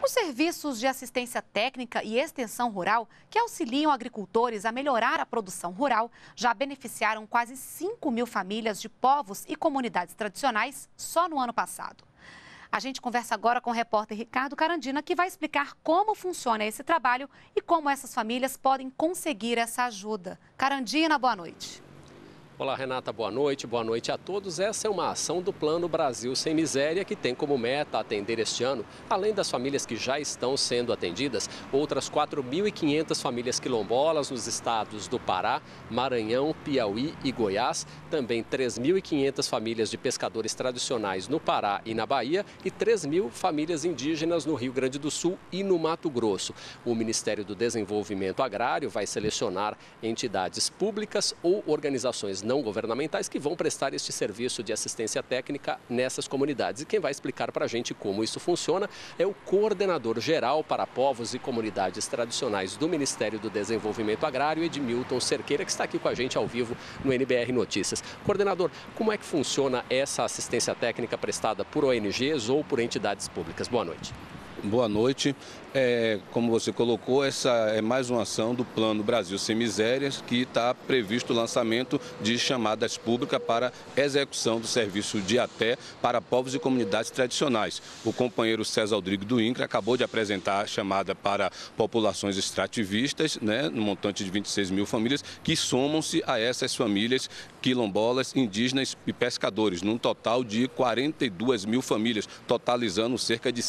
Os serviços de assistência técnica e extensão rural, que auxiliam agricultores a melhorar a produção rural, já beneficiaram quase 5.000 famílias de povos e comunidades tradicionais só no ano passado. A gente conversa agora com o repórter Ricardo Carandina, que vai explicar como funciona esse trabalho e como essas famílias podem conseguir essa ajuda. Carandina, boa noite. Olá, Renata, boa noite a todos. Essa é uma ação do Plano Brasil Sem Miséria que tem como meta atender este ano, além das famílias que já estão sendo atendidas, outras 4.500 famílias quilombolas nos estados do Pará, Maranhão, Piauí e Goiás, também 3.500 famílias de pescadores tradicionais no Pará e na Bahia e 3.000 famílias indígenas no Rio Grande do Sul e no Mato Grosso. O Ministério do Desenvolvimento Agrário vai selecionar entidades públicas ou organizações não governamentais que vão prestar este serviço de assistência técnica nessas comunidades. E quem vai explicar para a gente como isso funciona é o coordenador geral para povos e comunidades tradicionais do Ministério do Desenvolvimento Agrário, Edmilton Cerqueira, que está aqui com a gente ao vivo no NBR Notícias. Coordenador, como é que funciona essa assistência técnica prestada por ONGs ou por entidades públicas? Boa noite. Boa noite. Como você colocou, essa é mais uma ação do Plano Brasil Sem Misérias, que está previsto o lançamento de chamadas públicas para execução do serviço de ATE para povos e comunidades tradicionais. O companheiro César Aldrigo do INCRA acabou de apresentar a chamada para populações extrativistas, no montante de 26.000 famílias, que somam-se a essas famílias quilombolas, indígenas e pescadores, num total de 42.000 famílias, totalizando cerca de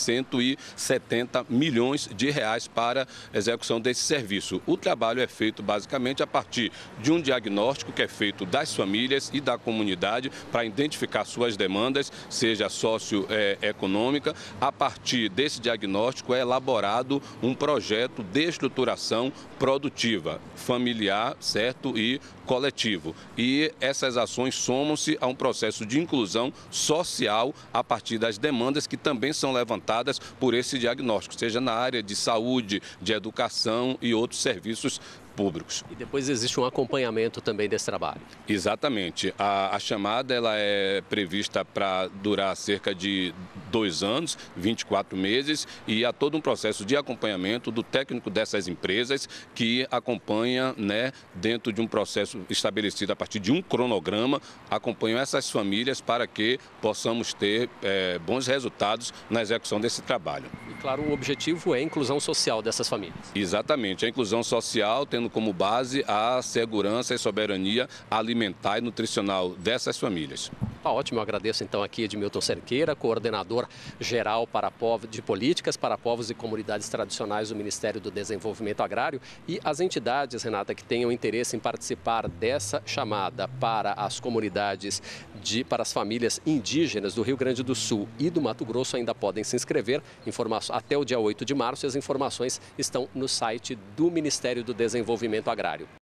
170 milhões de reais para execução desse serviço. O trabalho é feito basicamente a partir de um diagnóstico que é feito das famílias e da comunidade para identificar suas demandas, seja socioeconômica. A partir desse diagnóstico é elaborado um projeto de estruturação produtiva, familiar, certo, e coletivo. E essas ações somam-se a um processo de inclusão social a partir das demandas que também são levantadas por esse diagnóstico, seja na área de saúde, de educação e outros serviços públicos. E depois existe um acompanhamento também desse trabalho. Exatamente. A chamada ela é prevista para durar cerca de 2 anos, 24 meses, e há todo um processo de acompanhamento do técnico dessas empresas que acompanha, dentro de um processo estabelecido a partir de um cronograma, acompanham essas famílias para que possamos ter bons resultados na execução desse trabalho. E claro, o objetivo é a inclusão social dessas famílias. Exatamente. A inclusão social tendo como base a segurança e soberania alimentar e nutricional dessas famílias. Ótimo, eu agradeço então aqui Edmilton Cerqueira, coordenador geral de políticas para povos e comunidades tradicionais do Ministério do Desenvolvimento Agrário, e as entidades, Renata, que tenham interesse em participar dessa chamada para as comunidades, para as famílias indígenas do Rio Grande do Sul e do Mato Grosso ainda podem se inscrever até o dia 8 de março, e as informações estão no site do Ministério do Desenvolvimento Agrário.